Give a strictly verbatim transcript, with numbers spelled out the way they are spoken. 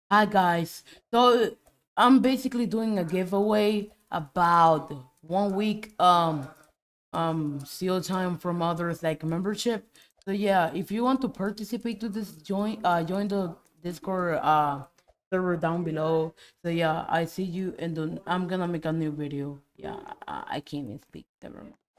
Hi guys. So I'm basically doing a giveaway about one week um um seal time from others like membership. So yeah, if you want to participate to this, join uh join the Discord uh server down below. So yeah, I see you, and then I'm gonna make a new video. Yeah, I, I can't even speak. Never mind.